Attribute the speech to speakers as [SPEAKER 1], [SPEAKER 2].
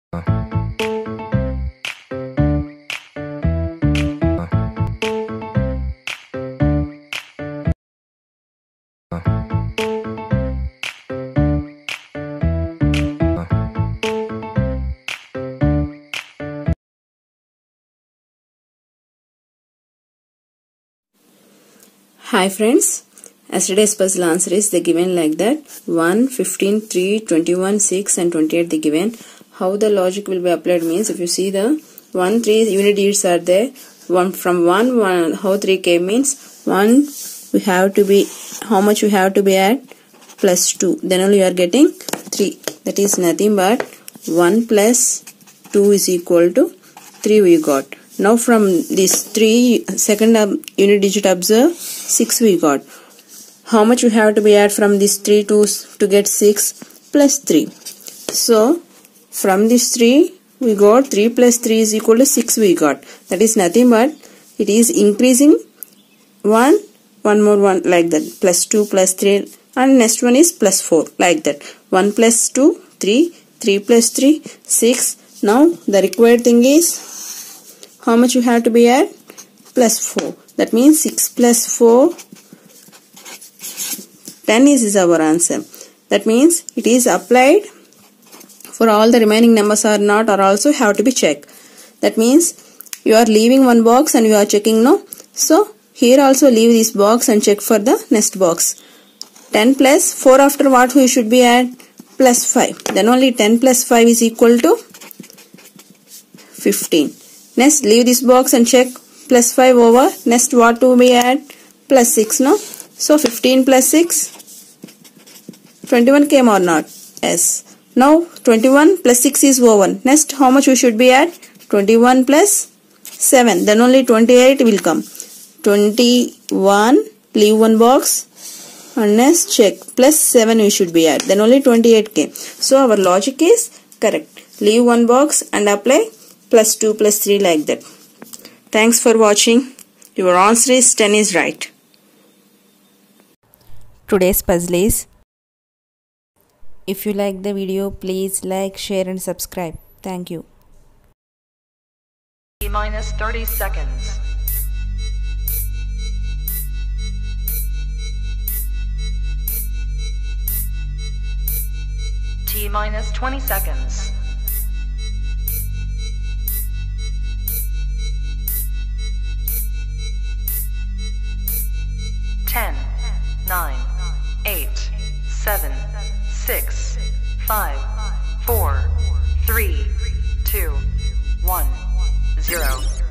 [SPEAKER 1] Hi friends, yesterday's puzzle answer is the given like that 1, 15, 3, 21, 6 and 28 the given. How the logic will be applied means if you see the 1, 3 unit digits are there. 1 from 1, how 3 came means 1 we have to be, how much we have to be at plus 2. Then only you are getting 3. That is nothing but 1 plus 2 is equal to 3 we got. Now from this 3 second unit digit observe 6 we got. How much we have to be add from this 3 to get 6 plus 3. So from this 3 we got 3 plus 3 is equal to 6 we got. That is nothing but it is increasing one more one like that, plus 2 plus 3 and next one is plus 4 like that. 1 plus 2 3, 3 plus 3 6. Now the required thing is how much you have to be at plus 4. That means 6 plus 4 10 is our answer. That means it is applied for all the remaining numbers or not, or also have to be checked. That means you are leaving one box and you are checking no. So here also leave this box and check for the next box. 10 plus 4 after what we should be at plus 5. Then only 10 plus 5 is equal to 15. Next leave this box and check plus 5 over. Next what to be at plus 6 no. So 15 plus 6 21 came or not? Yes. Now 21 plus 6 is over. Next how much we should be at? 21 plus 7. Then only 28 will come. 21 leave one box and next check plus 7 we should be at. Then only 28 came. So our logic is correct. Leave one box and apply plus 2 plus 3 like that. Thanks for watching. Your answer is 10 is right.
[SPEAKER 2] Today's puzzle is. If you like the video, please like, share and subscribe. Thank you.
[SPEAKER 3] T-minus 30 seconds. T-minus 20 seconds. 10, 9, 8, 7, 6, 5, 4, 3, 2, 1, 0.